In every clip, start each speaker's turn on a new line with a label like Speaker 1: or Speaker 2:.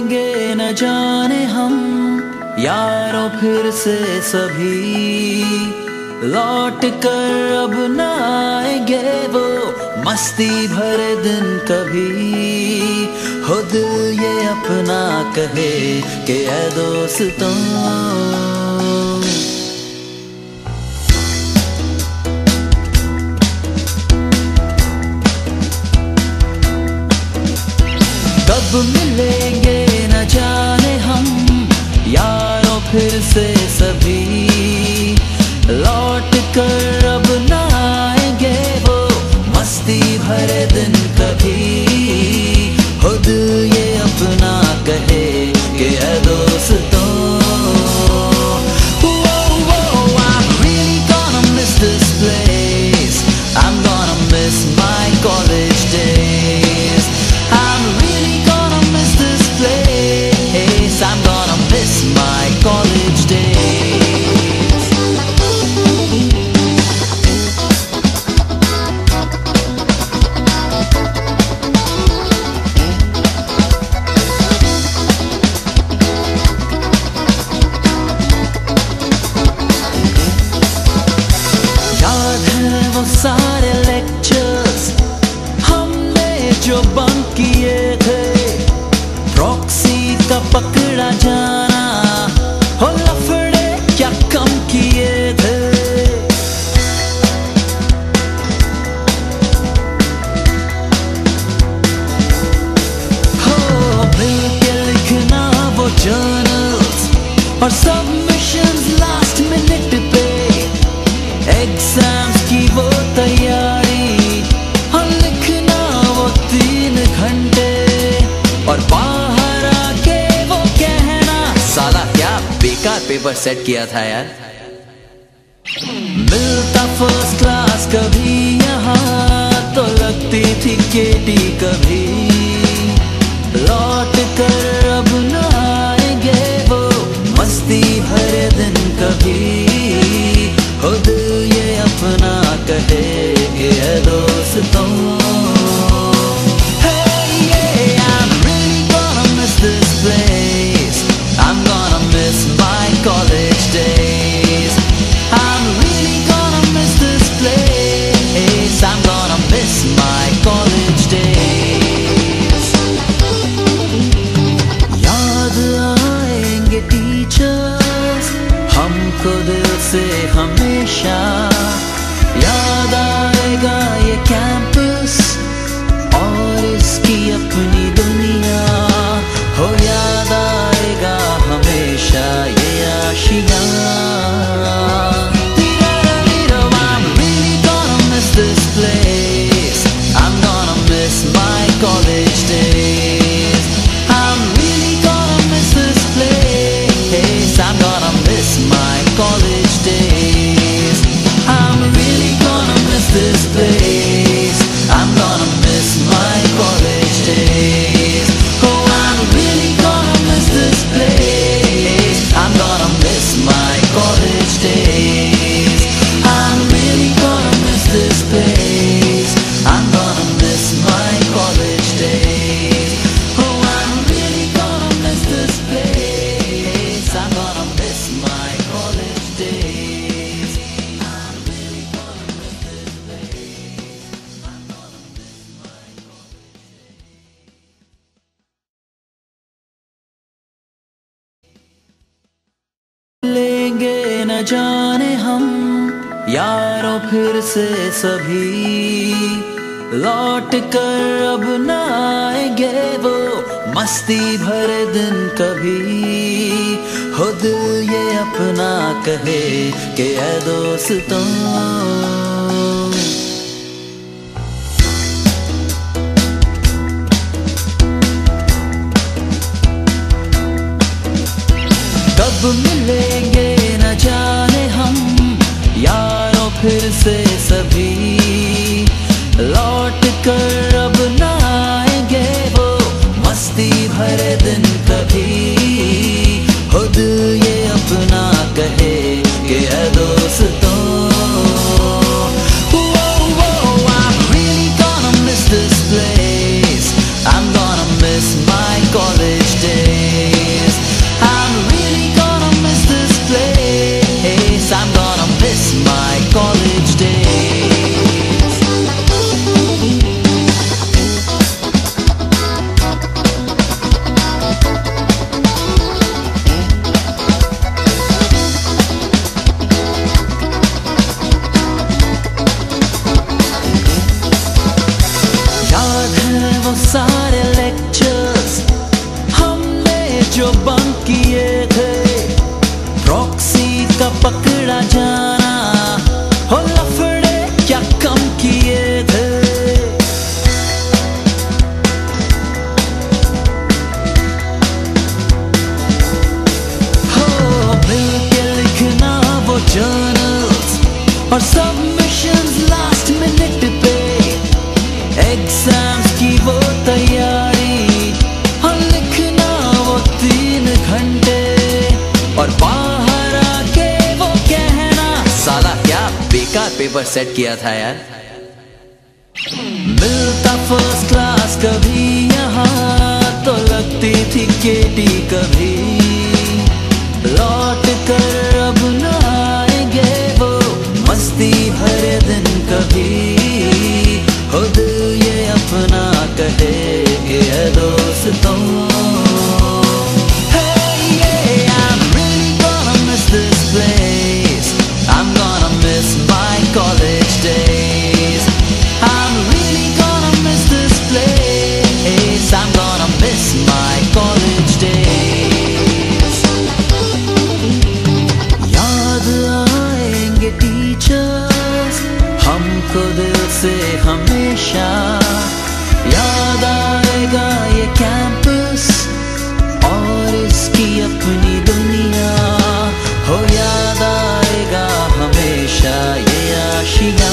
Speaker 1: लेंगे न जाने हम यारों फिर से सभी, लौट कर अब न आएंगे वो मस्ती भरे दिन कभी। हो दिल ये अपना कहे कि ऐ दोस्तों, कब मिलेंगे न जाने हम यारों फिर से सभी, लौट कर अब न आएंगे वो मस्ती भरे दिन कभी। हो दिल ये अपना कहे कि ऐ दोस्तों, I'm really gonna miss this place, I'm gonna miss my college days, I'm really gonna miss this place, I'm gonna miss my college days. सारे लेक्चर्स हमने जो बंक किए थे, प्रॉक्सी का पकड़ा जाना, हो लफड़े क्या कम किए थे। हो मिल के लिखना वो जर्नल्स और सबमिशंस लास्ट मिनट पे, एग्जाम्स की वो तैयारी, और लिखना वो 3 घंटे, और बाहर आके वो कहना साला क्या बेकार पेपर सेट किया था यार। मिलता फर्स्ट क्लास कभी यहाँ तो लगती थी केटी कभी, लौट कर अब न आएंगे वो मस्ती भरे दिन कभी। हो दिल ये अपना कहे कि ऐ दोस्तों, hey yeah, I'm really gonna miss this place, I'm gonna miss my college days, I'm really gonna miss this place, I'm gonna miss my college days. याद आएंगे टीचर्स हमको दिल से हमेशा, याद आएगा ये कैंपस और इसकी अपनी दुनिया, हो याद आएगा हमेशा ये आशियाँ। I'm really gonna miss this place, I'm gonna miss my college days, I'm really gonna miss this place, I'm gonna miss my college days, I'm really gonna miss this place, I'm gonna miss my college days, oh I'm really gonna miss this place, I'm gonna miss my college days, I'm really gonna miss this place, I'm gonna miss my college days, oh I'm really gonna miss this place, I'm gonna miss my college days, I'm really gonna miss this place, I'm gonna miss my college days. लेंगे न जाने हम यारों फिर से सभी, लौट कर अब न आएंगे वो मस्ती भरे दिन कभी। हो दिल ये अपना कहे कि ऐ दोस्तों, कब मिलेंगे न जाने हम यारों फिर से सभी, लौट कर अब न आएंगे वो मस्ती भरे दिन कभी। हो दिल ये अपना कहे कि ऐ दोस्तों, I'm really gonna miss this place, I'm gonna miss my college days, और सबमिशंस लास्ट मिनट पे, एग्जाम्स की वो तैयारी, और लिखना वो 3 घंटे, और बाहर आके वो कहना साला क्या बेकार पेपर सेट किया था यार। मिलता फर्स्ट क्लास कभी यहाँ तो लगती थी केटी कभी, लौट कर अब न आएंगे वो मस्ती भरे दिन कभी, खुद ये अपना कहे ये दोस्तों। Hey yeah, I'm really gonna miss this place, I'm gonna miss my college days, I'm really gonna miss this place, I'm gonna miss my college days. याद आएंगे टीचर्स हमको दिल से हमेशा, याद आएगा ये कैंपस और इसकी अपनी दुनिया, हो याद आएगा हमेशा ये आशियाँ।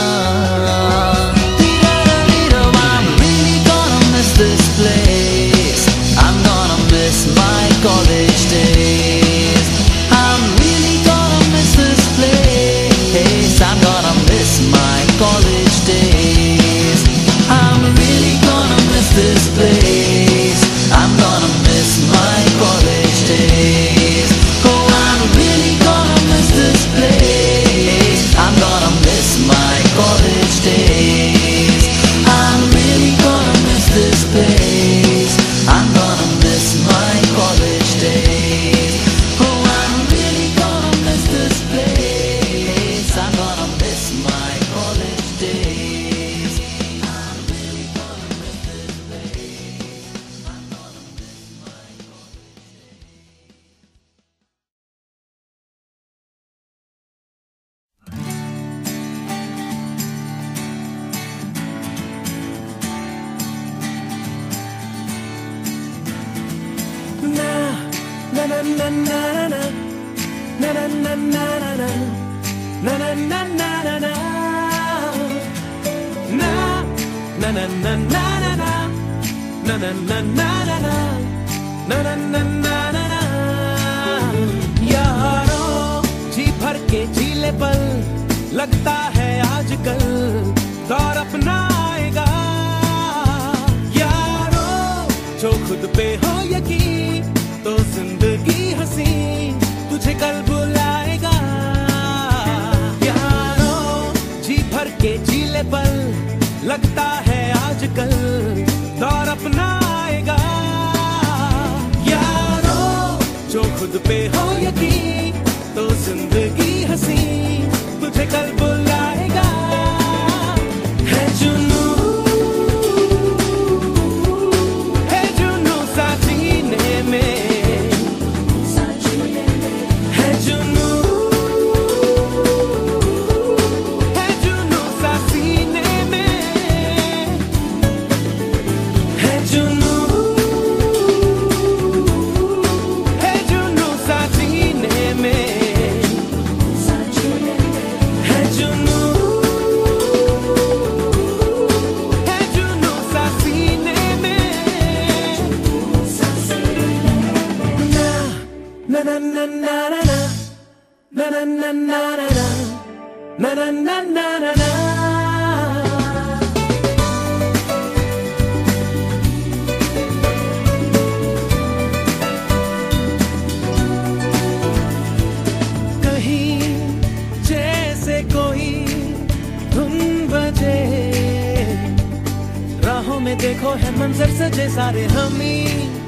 Speaker 1: This place, I'm gonna miss my college days, I'm really gonna miss this place, I'm gonna miss my college days, I'm really gonna miss this place, I'm gonna miss my college days, oh I'm really gonna miss this place, I'm gonna miss my college days, I'm really gonna miss this place, I'm gonna miss my college days, oh I'm really gonna miss this place, I'm gonna miss my college days, I'm really gonna miss this place, I'm gonna miss my college
Speaker 2: यारों जी भर के जीले पल, लगता है आजकल दौर अपना आएगा। यारों जो खुद पे हो यकीन तो जिंदगी हंसी तुझे कल बुलाएगा। यारों जी भर के जीले पल, लगता है आजकल दौर अपना आएगा। यारों जो खुद पे हो यकीन तो जिंदगी हंसी तुझे कल बुलाएगा। है जुनू सा सीने में, है जुनू सा सीने में, है जुनू सा सीने में, है जुनू सा सीने में। Na na na na na na na na na na na na na na na na। कहीं जैसे कोई धुन बजे, राहों में देखो है मंजर सजे सारे हम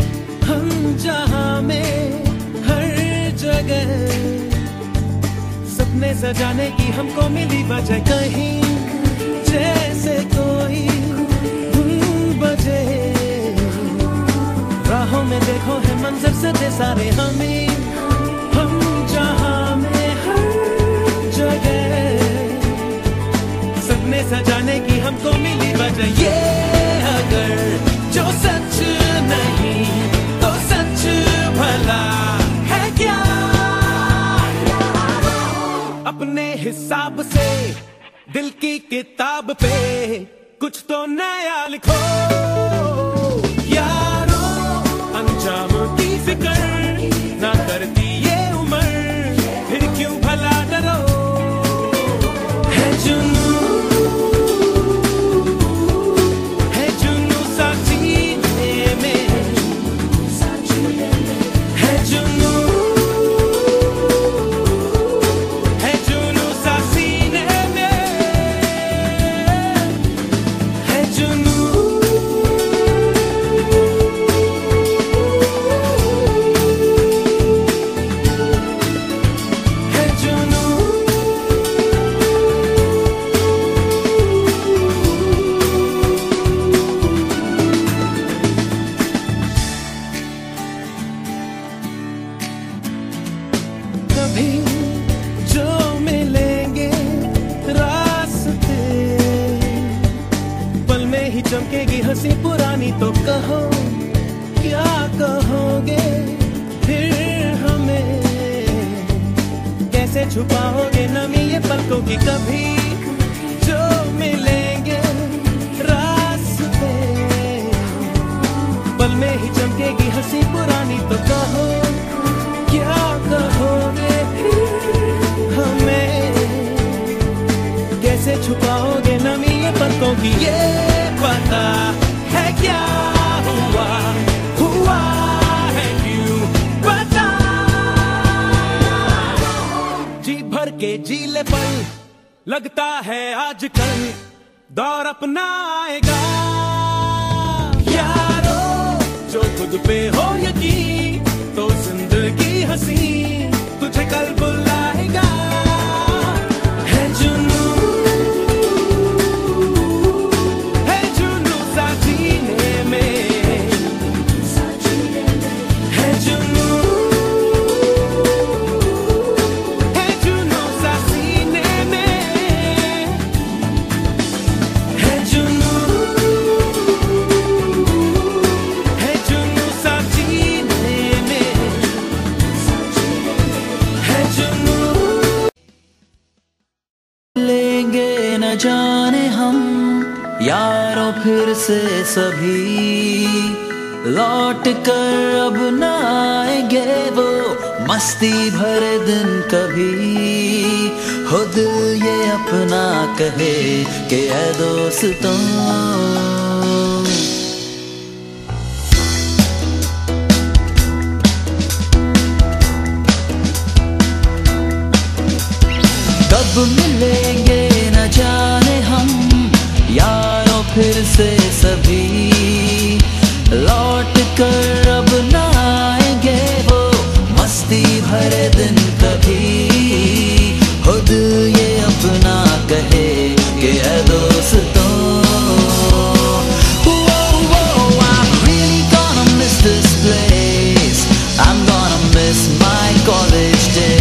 Speaker 2: जहां में हर जगह, सपने सजाने की हमको मिली वजह। कहीं जैसे कोई धुन बजे, राहों में देखो है मंजर सजे सारे हम जहां में हर जगह, सपने सजाने की हमको मिली वजह। ये अगर जो सच नहीं तो सच भला है क्या, अपने हिसाब से की किताब पे कुछ तो नया लिखो यारो, अंजाम की फिक्र ना करती ये उम्र, फिर क्यों भला डरो। है जुनू, है जुनू सा सीने में, है जुनू, है जुनू सा सीने में, है जुनू। कभी जो मिलेंगे रास्ते, पल में ही चमकेगी हंसी पुरानी, तो कहो क्या कहोगे फिर हमें, कैसे छुपाओगे नमी ये पलकों की। कभी जो मिलेंगे रास्ते, पल में ही चमकेगी हंसी पुरानी, तो कहो क्या कहोगे हमें, कैसे छुपाओगे नमी ये पलकों की। ये पता है क्या हुआ, हुआ है क्यों पता, जी भर के जी ले पल, लगता है आजकल दौर अपना आएगा यारो, जो खुद पे हो यकीन तो जिंदगी हंसी तुझे कल बुलाएगा। है जुनू, है जुनू सा जीने में, है जुनू, है जुनू सा सीने में, है जुनू, है जुनू सा जीने में, है जुनू।
Speaker 1: लेंगे न जाने हम यारों फिर से सभी, लौट कर अब न आएंगे वो मस्ती भरे दिन कभी। हो दिल ये अपना कहे कि ऐ दोस्तों, कब मिलेंगे न जाने हम यारों फिर से सभी, लौट कर अब न आएंगे वो मस्ती भरे दिन कभी। हो दिल ये अपना कहे कि ऐ दोस्तों, I'm really gonna miss this place, I'm gonna miss my college days.